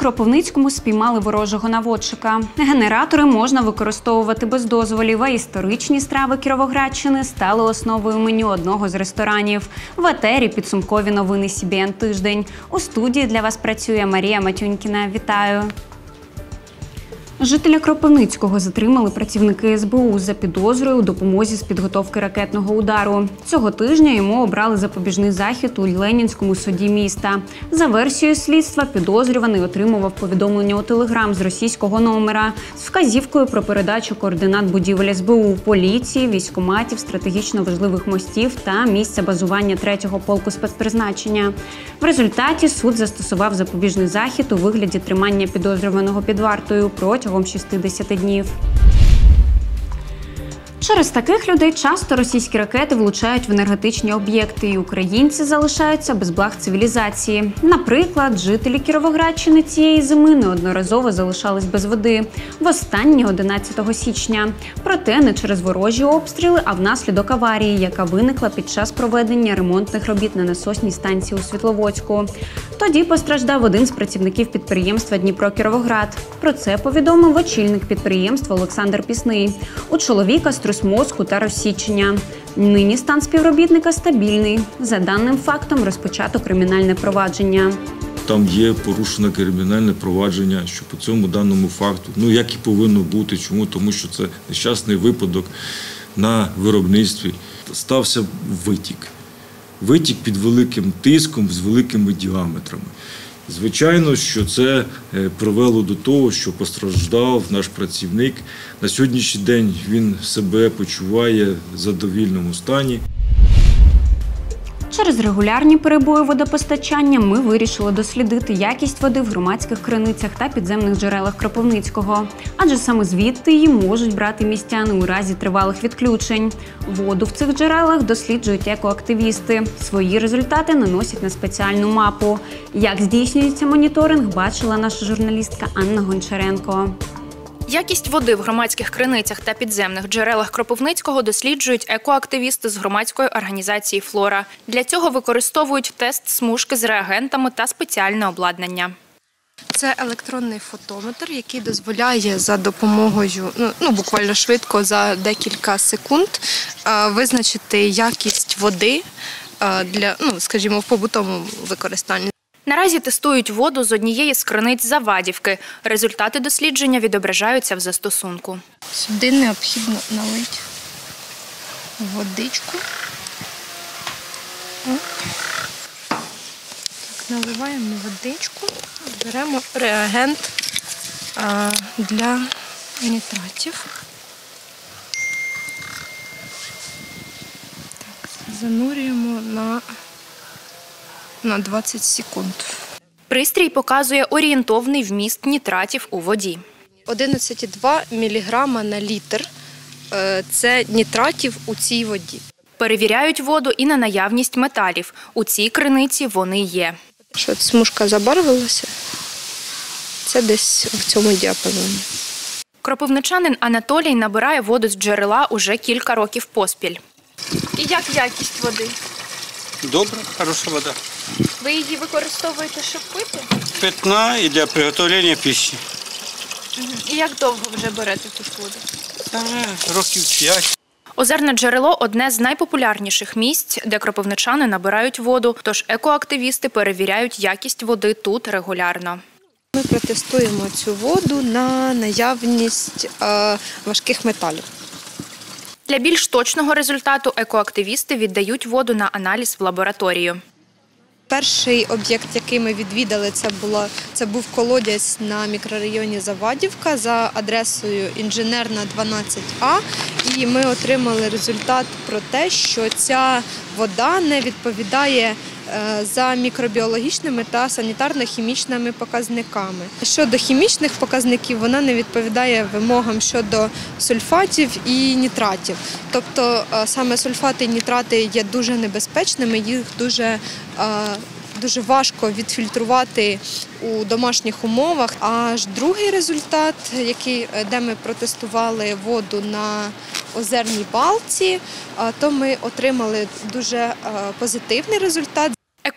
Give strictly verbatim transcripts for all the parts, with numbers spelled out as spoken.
Кропивницькому спіймали ворожого наводчика. Генератори можна використовувати без дозволів, а історичні страви Кіровоградщини стали основою меню одного з ресторанів. В етері підсумкові новини Сі Бі Ен Тиждень. У студії для вас працює Марія Матюнькіна. Вітаю! Жителя Кропивницького затримали працівники Ес Бе У за підозрою у допомозі з підготовки ракетного удару. Цього тижня йому обрали запобіжний захід у Ленінському суді міста. За версією слідства, підозрюваний отримував повідомлення у Телеграм з російського номера з вказівкою про передачу координат будівель Ес Бе У, поліції, військкоматів, стратегічно важливих мостів та місця базування третього полку спецпризначення. В результаті суд застосував запобіжний захід у вигляді тримання підозрюваного під вартою протягом шістдесят днів. Через таких людей часто російські ракети влучають в енергетичні об'єкти, і українці залишаються без благ цивілізації. Наприклад, жителі Кіровоградщини цієї зими неодноразово залишались без води. Востаннє одинадцятого січня. Проте не через ворожі обстріли, а внаслідок аварії, яка виникла під час проведення ремонтних робіт на насосній станції у Світловодську. Тоді постраждав один з працівників підприємства «Дніпро-Кіровоград». Про це повідомив очільник підприємства Олександр Пісний. У чоловіка струс мозку та розсічення. Нині стан співробітника стабільний. За даним фактом розпочато кримінальне провадження. Там є порушено кримінальне провадження, що по цьому даному факту, ну як і повинно бути. Чому? Тому що це нещасний випадок на виробництві. Стався витік. Витік під великим тиском з великими діаметрами. Звичайно, що це привело до того, що постраждав наш працівник. На сьогоднішній день він себе почуває в задовільному стані. Через регулярні перебої водопостачання ми вирішили дослідити якість води в громадських криницях та підземних джерелах Кропивницького. Адже саме звідти її можуть брати містяни у разі тривалих відключень. Воду в цих джерелах досліджують екоактивісти. Свої результати наносять на спеціальну мапу. Як здійснюється моніторинг, бачила наша журналістка Анна Гончаренко. Якість води в громадських криницях та підземних джерелах Кропивницького досліджують екоактивісти з громадської організації «Флора». Для цього використовують тест смужки з реагентами та спеціальне обладнання. Це електронний фотометр, який дозволяє за допомогою, ну, ну буквально швидко, за декілька секунд, е, визначити якість води е, для, ну, скажімо, в побутовому використанні. Наразі тестують воду з однієї з криниць Завадівки. Результати дослідження відображаються в застосунку. Сюди необхідно налити водичку. Так, наливаємо водичку, беремо реагент а, для нітратів. Так, занурюємо на на двадцять секунд. Пристрій показує орієнтовний вміст нітратів у воді. одинадцять цілих два міліграма на літр – це нітратів у цій воді. Перевіряють воду і на наявність металів. У цій криниці вони є. Що смужка забарвилася, це десь в цьому діапазоні. Кропивничанин Анатолій набирає воду з джерела уже кілька років поспіль. І як якість води? Добра, хороша вода. Ви її використовуєте, щоб пити? Питна і для приготування пищі. І як довго вже берете тут воду? Та, років п'ять. Озерне джерело – одне з найпопулярніших місць, де кропивничани набирають воду, тож екоактивісти перевіряють якість води тут регулярно. Ми протестуємо цю воду на наявність е, важких металів. Для більш точного результату екоактивісти віддають воду на аналіз в лабораторію. Перший об'єкт, який ми відвідали, це, було, це був колодязь на мікрорайоні Завадівка за адресою Інженерна, дванадцять А. І ми отримали результат про те, що ця вода не відповідає за мікробіологічними та санітарно-хімічними показниками. Щодо хімічних показників, вона не відповідає вимогам щодо сульфатів і нітратів. Тобто саме сульфати і нітрати є дуже небезпечними, їх дуже, дуже важко відфільтрувати у домашніх умовах. Аж другий результат, який, де ми протестували воду на Озерній балці, то ми отримали дуже позитивний результат.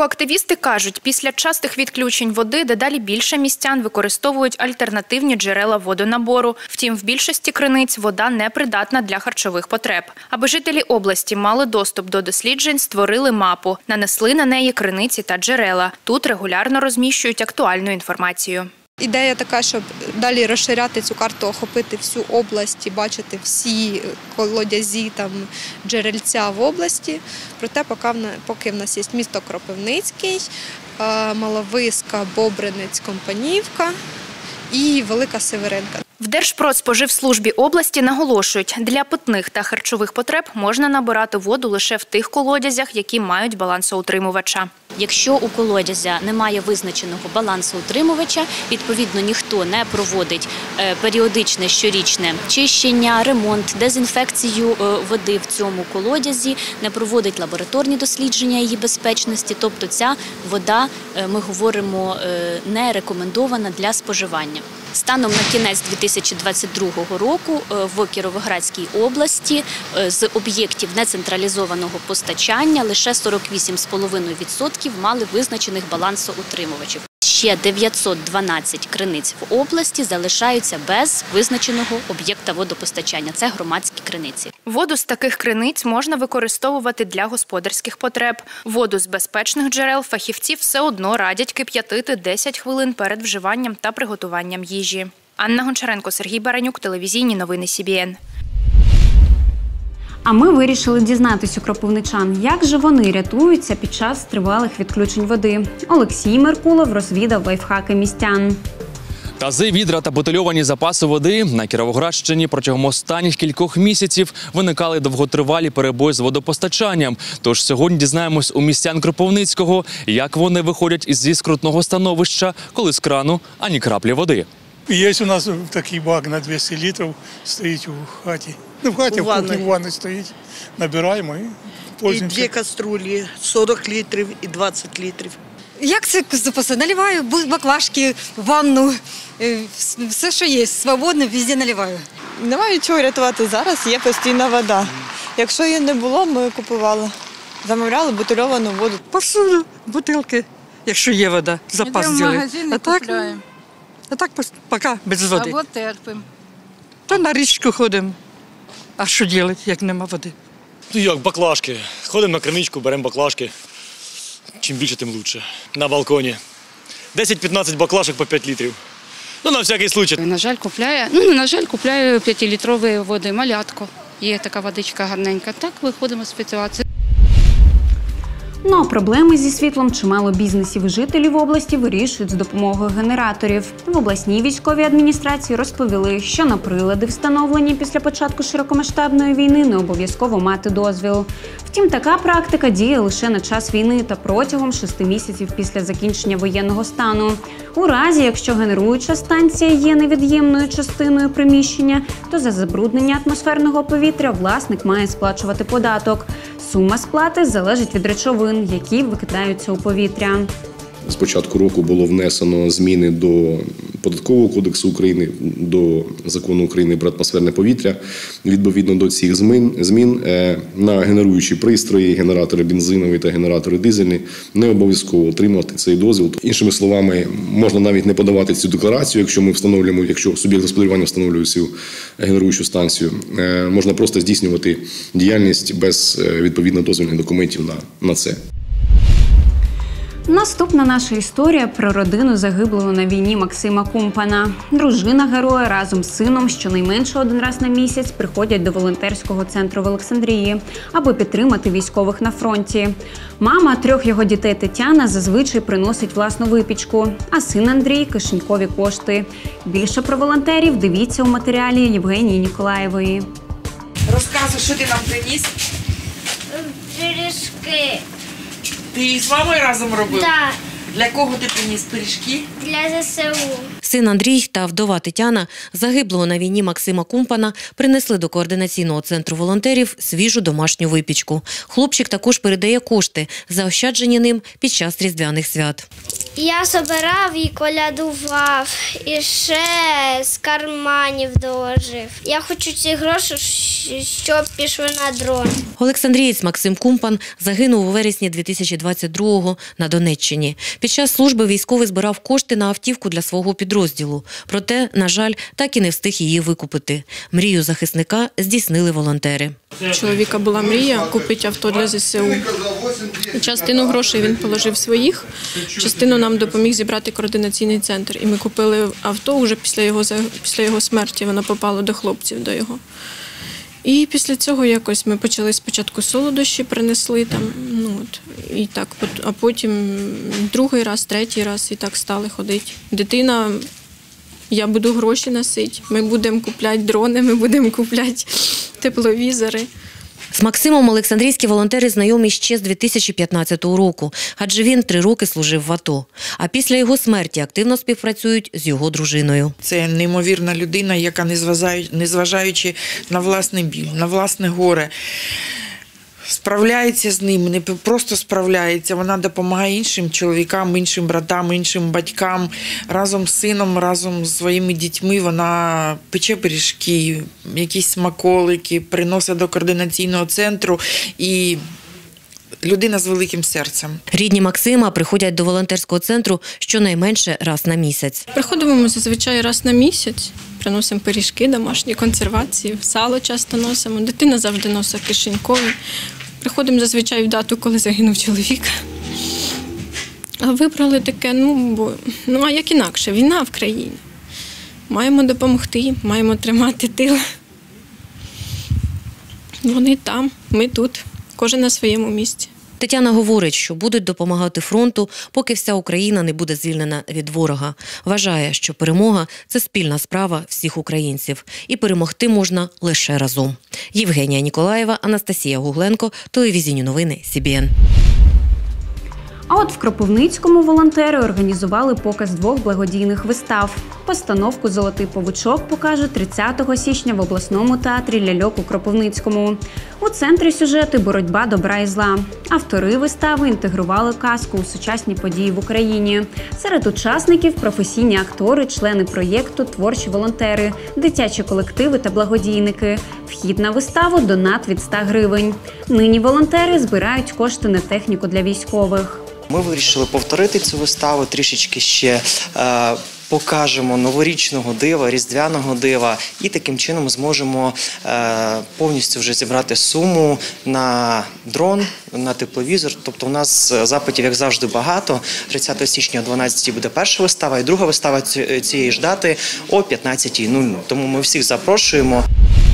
Екоактивісти кажуть, після частих відключень води дедалі більше містян використовують альтернативні джерела водонабору. Втім, в більшості криниць вода непридатна для харчових потреб. Аби жителі області мали доступ до досліджень, створили мапу, нанесли на неї криниці та джерела. Тут регулярно розміщують актуальну інформацію. Ідея така, щоб далі розширяти цю карту, охопити всю область і бачити всі колодязі, там, джерельця в області. Проте поки в нас є місто Кропивницький, Маловиска, Бобринець, Компанівка і Велика Северинка. В Держпродспоживслужбі області наголошують, для питних та харчових потреб можна набирати воду лише в тих колодязях, які мають балансоутримувача. Якщо у колодязя немає визначеного балансоутримувача, відповідно ніхто не проводить періодичне щорічне чищення, ремонт, дезінфекцію води в цьому колодязі, не проводить лабораторні дослідження її безпечності, тобто ця вода, ми говоримо, не рекомендована для споживання. Станом на кінець дві тисячі двадцять другого року в Кіровоградській області з об'єктів нецентралізованого постачання лише сорок вісім цілих п'ять десятих відсотка мали визначених балансоутримувачів. Ще дев'ятсот дванадцять криниць в області залишаються без визначеного об'єкта водопостачання. Це громадські криниці. Воду з таких криниць можна використовувати для господарських потреб. Воду з безпечних джерел фахівці все одно радять кип'ятити десять хвилин перед вживанням та приготуванням їжі. Анна Гончаренко, Сергій Баранюк, телевізійні новини Сі Бі Ен. А ми вирішили дізнатись у кропивничан, як же вони рятуються під час тривалих відключень води. Олексій Меркулов розвідав лайфхаки містян. Тази, відра та бутильовані запаси води на Кіровоградщині протягом останніх кількох місяців виникали довготривалі перебої з водопостачанням. Тож сьогодні дізнаємось у містян Кропивницького, як вони виходять із скрутного становища, коли з крану ані краплі води. Є у нас такий бак на двісті літрів, стоїть у хаті. Не в хаті, у в кухні, в ванні стоїть. Набираємо і пользуємося. І дві каструлі, сорок літрів і двадцять літрів. Як це запаси? Наливаю баклажки, ванну, все, що є, свободно, везде наливаю. Немає чого рятувати зараз, є постійна вода. Якщо її не було, ми купували, замовляли бутильовану воду. Посуду, бутилки, якщо є вода, запас зробили. Йдемо в магазин і купляємо. А так поки без води. Або терпимо. Та на річку ходимо. А що робити, як нема води? Ну як, баклажки. Ходимо на криничку, беремо баклажки. Чим більше, тим краще. На балконі. десять-п'ятнадцять баклажок по п'ять літрів. Ну, на всякий случай. На жаль, купляю, ну, на жаль, купляю п'ятилітрові води, малятку. Є така водичка гарненька. Так виходимо з ситуації. Ну а проблеми зі світлом чимало бізнесів і жителів області вирішують з допомогою генераторів. В обласній військовій адміністрації розповіли, що на прилади, встановлені після початку широкомасштабної війни, не обов'язково мати дозвіл. Втім, така практика діє лише на час війни та протягом шести місяців після закінчення воєнного стану. У разі, якщо генеруюча станція є невід'ємною частиною приміщення, то за забруднення атмосферного повітря власник має сплачувати податок. Сума сплати залежить від речовин, які викидаються у повітря. З початку року було внесено зміни до Податкового кодексу України, до Закону України про атмосферне повітря. Відповідно до цих змін на генеруючі пристрої, генератори бензинові та генератори дизельні не обов'язково отримувати цей дозвіл. Іншими словами, можна навіть не подавати цю декларацію, якщо ми встановлюємо, якщо суб'єкт господарювання встановлює цю генеруючу станцію. Можна просто здійснювати діяльність без відповідно дозвільних документів на, на це. Наступна наша історія про родину загиблого на війні Максима Кумпана. Дружина героя разом з сином щонайменше один раз на місяць приходять до волонтерського центру в Олександрії, аби підтримати військових на фронті. Мама трьох його дітей Тетяна зазвичай приносить власну випічку, а син Андрій – кишенькові кошти. Більше про волонтерів дивіться у матеріалі Євгенії Ніколаєвої. Розказуй, що ти нам приніс? Пиріжки. Ти з мамою разом робив? Так. Для кого ти приніс пиріжки? Для зе се у. Син Андрій та вдова Тетяна загиблого на війні Максима Кумпана принесли до координаційного центру волонтерів свіжу домашню випічку. Хлопчик також передає кошти, заощаджені ним під час різдвяних свят. Я збирав і колядував, і ще з карманів доложив. Я хочу ці гроші, щоб пішли на дрон. Олександрієць Максим Кумпан загинув у вересні дві тисячі двадцять другого на Донеччині. Під час служби військовий збирав кошти на автівку для свого підрозділу. Проте, на жаль, так і не встиг її викупити. Мрію захисника здійснили волонтери. У чоловіка була мрія купити авто для зе се у. Частину грошей він положив своїх, частину нам допоміг зібрати координаційний центр. І ми купили авто вже після його, після його смерті, воно попало до хлопців, до його. І після цього якось ми почали спочатку солодощі, принесли там, ну от, і так, а потім другий раз, третій раз і так стали ходити. Дитина, я буду гроші носити, ми будемо купляти дрони, ми будемо купляти тепловізори. З Максимом олександрійські волонтери знайомі ще з дві тисячі п'ятнадцятого року, адже він три роки служив в АТО. А після його смерті активно співпрацюють з його дружиною. Це неймовірна людина, яка, незважаючи на власний біль, на власне горе, справляється з ним, не просто справляється, вона допомагає іншим чоловікам, іншим братам, іншим батькам. Разом з сином, разом з своїми дітьми вона пече пиріжки, якісь смаколики, приносить до координаційного центру і людина з великим серцем. Рідні Максима приходять до волонтерського центру щонайменше раз на місяць. Приходимо ми зазвичай раз на місяць. Приносимо пиріжки, домашні консервації, сало часто носимо. Дитина завжди носить кишенькові. Приходимо зазвичай в дату, коли загинув чоловік. А вибрали таке, ну, бо, ну, а як інакше, війна в країні. Маємо допомогти, маємо тримати тил. Вони там, ми тут, кожен на своєму місці. Тетяна говорить, що будуть допомагати фронту, поки вся Україна не буде звільнена від ворога. Вважає, що перемога – це спільна справа всіх українців. І перемогти можна лише разом. Євгенія Ніколаєва, Анастасія Гугленко, телевізійні новини Сі Бі Ен. А от в Кропивницькому волонтери організували показ двох благодійних вистав. Постановку «Золотий павучок» покажуть тридцятого січня в обласному театрі ляльок у Кропивницькому. У центрі сюжети боротьба добра і зла. Автори вистави інтегрували казку у сучасні події в Україні. Серед учасників – професійні актори, члени проєкту, творчі волонтери, дитячі колективи та благодійники. Вхід на виставу – донат від ста гривень. Нині волонтери збирають кошти на техніку для військових. Ми вирішили повторити цю виставу, трішечки ще е, покажемо новорічного дива, різдвяного дива і таким чином зможемо е, повністю вже зібрати суму на дрон, на тепловізор. Тобто у нас запитів, як завжди, багато. тридцятого січня о дванадцятій буде перша вистава і друга вистава цієї ж дати о п'ятнадцятій нуль нуль. Тому ми всіх запрошуємо.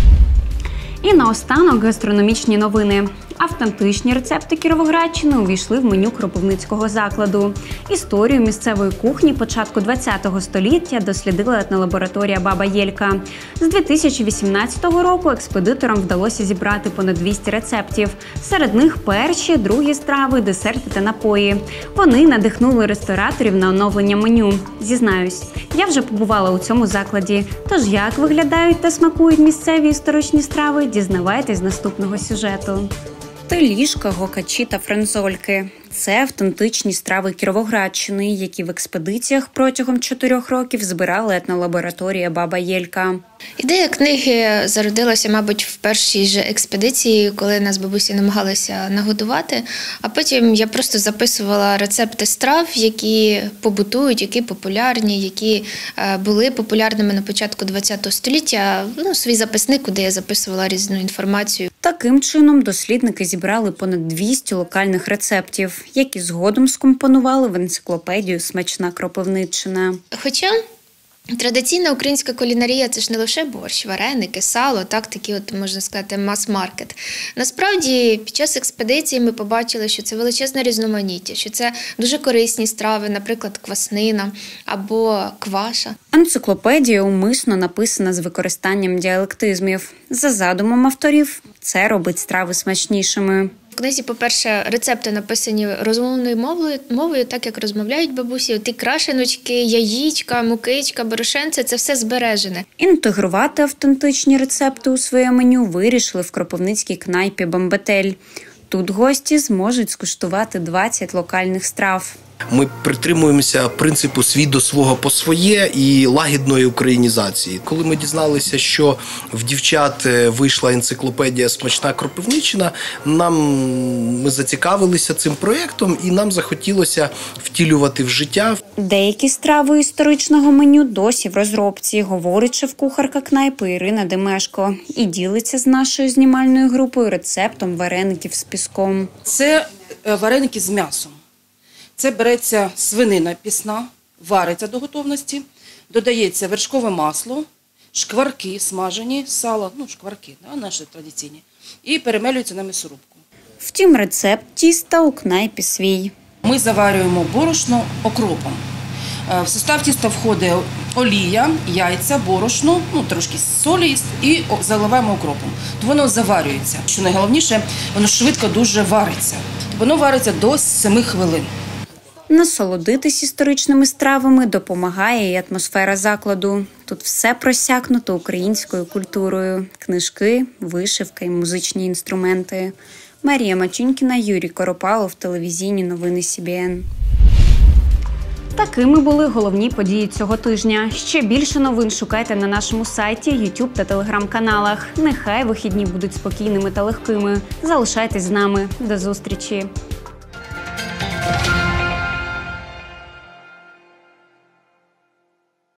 І наостанок гастрономічні новини. Автентичні рецепти Кіровоградщини увійшли в меню кропивницького закладу. Історію місцевої кухні початку ХХ століття дослідила етнолабораторія «Баба Єлька». З дві тисячі вісімнадцятого року експедиторам вдалося зібрати понад двісті рецептів. Серед них перші, другі страви, десерти та напої. Вони надихнули рестораторів на оновлення меню. Зізнаюсь, я вже побувала у цьому закладі. Тож як виглядають та смакують місцеві історичні страви, дізнавайтесь з наступного сюжету. Теліжка, гокачі та френзольки – це автентичні страви Кіровоградщини, які в експедиціях протягом чотирьох років збирала етнолабораторія «Баба Єлька». Ідея книги зародилася, мабуть, в першій же експедиції, коли нас бабусі намагалися нагодувати, а потім я просто записувала рецепти страв, які побутують, які популярні, які були популярними на початку ХХ століття, ну, свій записник, куди я записувала різну інформацію. Таким чином, дослідники зібрали понад двісті локальних рецептів, які згодом скомпонували в енциклопедію «Смачна Кропивниччина». Хоча традиційна українська кулінарія – це ж не лише борщ, вареники, сало, так, такі от, можна сказати, мас-маркет. Насправді, під час експедиції ми побачили, що це величезне різноманіття, що це дуже корисні страви, наприклад, кваснина або кваша. Енциклопедія умисно написана з використанням діалектизмів. За задумом авторів, це робить страви смачнішими. В книзі, по-перше, рецепти написані розмовною мовою, мовою, так як розмовляють бабусі. Ті крашеночки, яєчка, мукичка, борошенце – це все збережене. Інтегрувати автентичні рецепти у своє меню вирішили в кропивницькій кнайпі «Бомбетель». Тут гості зможуть скуштувати двадцять локальних страв. Ми притримуємося принципу «свій до свого по своє» і лагідної українізації. Коли ми дізналися, що в дівчат вийшла енциклопедія «Смачна Кропивниччина», нам ми зацікавилися цим проєктом і нам захотілося втілювати в життя. Деякі страви історичного меню досі в розробці, говорить шеф-кухарка кнайпи Ірина Демешко. І ділиться з нашою знімальною групою рецептом вареників з піском. Це вареники з м'ясом. Це береться свинина пісна, вариться до готовності, додається вершкове масло, шкварки смажені, сало, ну шкварки, да, наші традиційні, і перемелюється на м'ясорубку. Втім, рецепт тіста у кнайпі свій. Ми заварюємо борошно окропом. В состав тіста входить олія, яйця, борошно, ну трошки солі і заливаємо окропом. То воно заварюється. Що найголовніше, воно швидко дуже вариться. Воно вариться до семи хвилин. Насолодитись історичними стравами допомагає і атмосфера закладу. Тут все просякнуто українською культурою. Книжки, вишивка і музичні інструменти. Марія Мачунькіна, Юрій Коропалов, телевізійні новини Сі Бі Ен. Такими були головні події цього тижня. Ще більше новин шукайте на нашому сайті, Ютуб та Телеграм-каналах. Нехай вихідні будуть спокійними та легкими. Залишайтесь з нами. До зустрічі!